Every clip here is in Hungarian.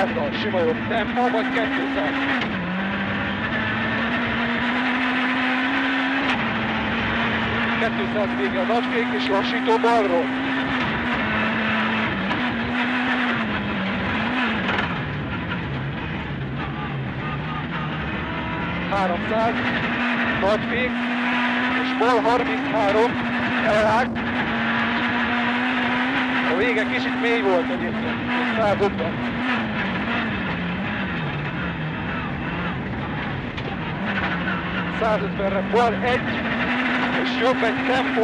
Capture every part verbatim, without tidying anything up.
százal, sima jobb tempó, vagy kétszáz. kétszáz vége a nagyfék és lassító balról. háromszáz, nagyfék és bal harminchárom, elrág. A vége kicsit mély volt egyébként, százötven. százötvenre bal egy, és jobb egy tempó.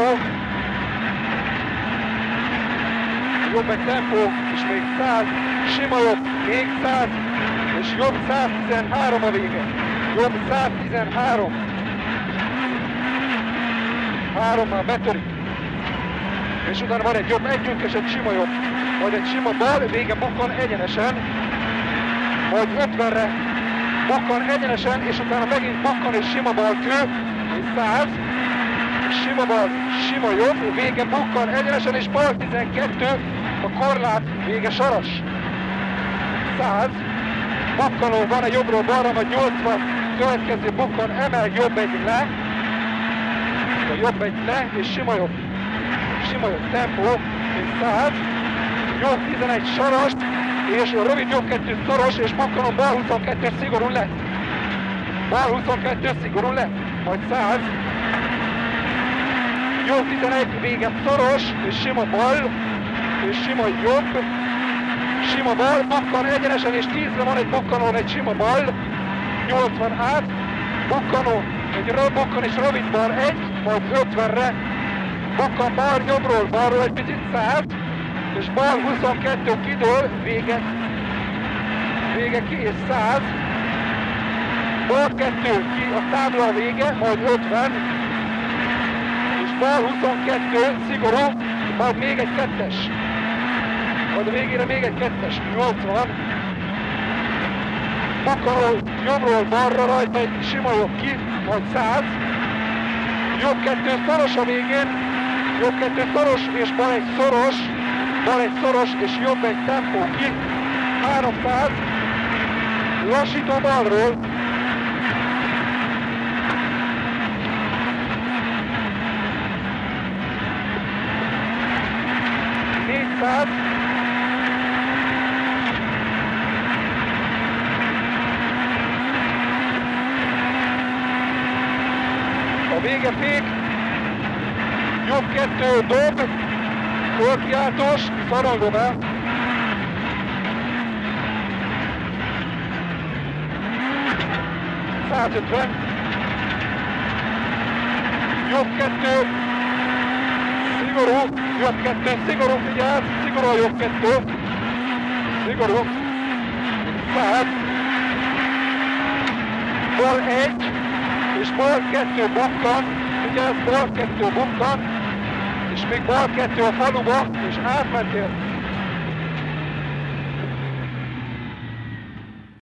Jobb egy tempó, és még száz, sima jobb, még száz, és jobb száztizenhárom a vége. Jobb száztizenhárom. Három már betörik. És utána van egy jobb együnk és egy sima jobb. Majd egy sima bal, vége bukkan egyenesen. Majd ötvenre bukkan egyenesen, és utána megint bukkan és sima bal kő, és száz. Sima bal, sima jobb, vége bukkan egyenesen, és bal tizenkettő, a korlát, vége saras. száz. Bukkanó van a jobbról balra, majd nyolcvan, következő bukkan, emel jobb egy le. A jobb egy le, és sima jobb. Sima jobb tempó, és száz. Jobb tizenegy saras, és a rövid jobb kettő szoros, és bukkanó bal huszonkettő szigorú le. Bal huszonkettő szigorú le, majd száz. Jobb tizenegy, vége szoros, és sima bal, és sima jobb. Sima bal, bukkan egyenesen, és tízre van egy bukkanón egy sima bal, nyolcvan át, bukkanó, egy rövid bukkan és rövid bal egy, majd ötvenre, bukkan bal jobbról, balról egy picit száz, és bal huszonkettő kidől, vége, vége ki és száz, bal kettő ki a tábla vége, majd ötven, és bal huszonkettő szigorú, majd még egy kettes. Majd a végére még egy kettes, nyolcvan. Bukkanó jobbról balra rajta egy sima jobb ki, majd száz. Jobb kettő szoros a végén, jobb kettő szoros és bal egy szoros, bal egy szoros és jobb egy tempó ki, háromszáz. Lassító balról. négyszáz. A vége fék, jobb kettő dob, fölkiáltós, szarangom el. százötven. Jobb kettő, szigorú, jobb kettő, szigorú, figyelj, szigorú a jobb kettő. Szigorú. száz. Bal egy. És bal kettő bukkan, ugye ez bal kettő bukkan, és még bal kettő a faluba, és átmentél